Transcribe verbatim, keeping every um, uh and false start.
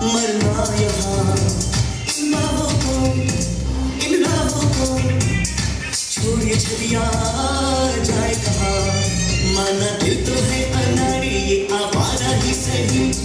मरना यहाँ इन बाहों को, इन राहों को छोड़िए छलिया जाए कहाँ। माना दिल तो है अनाड़ी ये आवारा ही सही।